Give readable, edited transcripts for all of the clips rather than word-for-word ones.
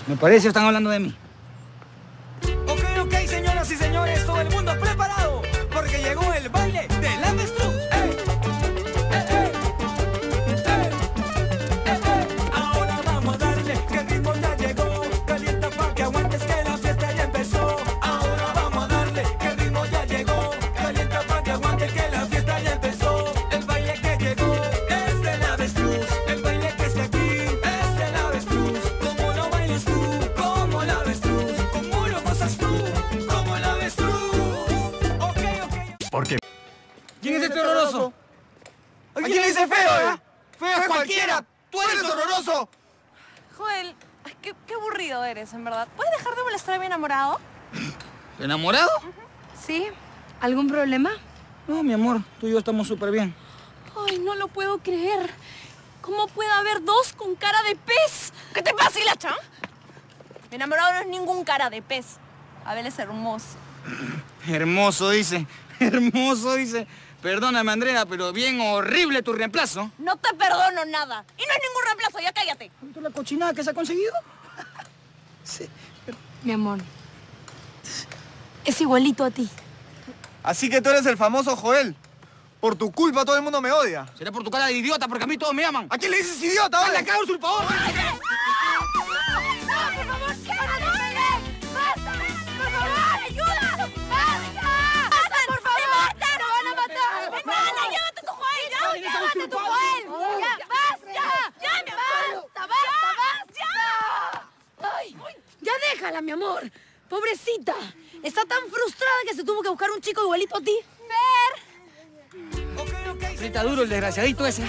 Me parece que están hablando de mí. Ok, señoras y señores, todo el mundo preparado, porque llegó el baile del avestruz. Ahora vamos a darle, que el ritmo ya llegó. Calienta pa' que aguantes, que la fiesta ya empezó. Ahora vamos a darle, que el ritmo ya llegó. Calienta pa' que aguantes, que la fiesta ya empezó. El baile que llegó es del avestruz. El baile que está aquí es del avestruz. ¿Cómo lo bailas tú? ¿Cómo el avestruz? ¿Cómo lo gozas tú? ¿Cómo el avestruz? Ok. ¿Por qué? ¿Quién es este horroroso? ¿A quién le dice feo, eh? ¡Feo es cualquiera! ¡Tú eres horroroso! Joel, ay, qué aburrido eres, en verdad. ¿Puedes dejar de molestar a mi enamorado? ¿Enamorado? ¿Sí? ¿Algún problema? No, mi amor, tú y yo estamos súper bien. Ay, no lo puedo creer. ¿Cómo puede haber dos con cara de pez? ¿Qué te pasa, Hilacha? Mi enamorado no es ningún cara de pez. Abel es hermoso. Hermoso, dice. Hermoso, dice. Perdóname, Andrea, pero bien horrible tu reemplazo. No te perdono nada. Y no es ningún reemplazo, ya cállate. ¿Tú la cochinada que se ha conseguido? Sí. Mi amor. Es igualito a ti. Así que tú eres el famoso Joel. Por tu culpa todo el mundo me odia. Será por tu cara de idiota, porque a mí todos me aman. ¿A quién le dices idiota, ¡Hala, vale? acá, usurpador! ¡Ya déjala, mi amor! ¡Pobrecita! Está tan frustrada que se tuvo que buscar un chico igualito a ti. Está duro el desgraciadito ese.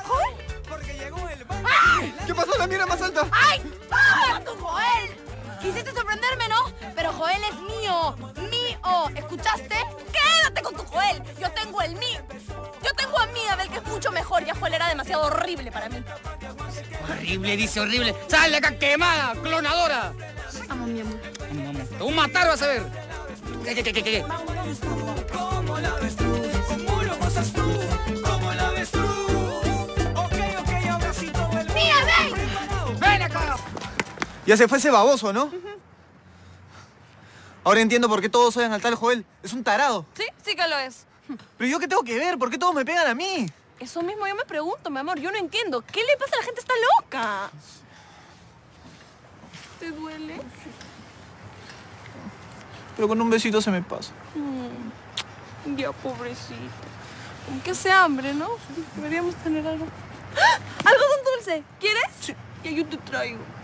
¿Qué pasó? La mierda más alta. ¡Ay! ¡Ah! ¡Tu Joel! Quisiste sorprenderme, ¿no? Pero Joel es mío. ¡Mío! ¿Escuchaste? Quédate con tu Joel. Yo tengo el mío. Yo tengo a mí, Abel, que es mucho mejor. Ya Joel era demasiado horrible para mí. Horrible, dice horrible. ¡Sale acá, quemada, clonadora! Amo, mi amor. Vamos, te voy a matar, vas a ver. ¿Qué? ¿Cómo la avestruz? ¿Cómo lo gozas tú? ¿Cómo la avestruz? Ok, ahora sí todo el mundo. ¡Mira, ven! ¡Ven acá! Ya se fue ese baboso, ¿no? Ahora entiendo por qué todos odian al tal Joel. Es un tarado. Sí, sí que lo es. Pero ¿yo qué tengo que ver? ¿Por qué todos me pegan a mí? Eso mismo yo me pregunto, mi amor. Yo no entiendo. ¿Qué le pasa a la gente? Está loca. ¿Te duele? Pero con un besito se me pasa. Ya, pobrecito. Aunque sea hambre, ¿no? Deberíamos tener algo. ¡Ah! ¡Algodón dulce! ¿Quieres? Sí. Ya yo te traigo.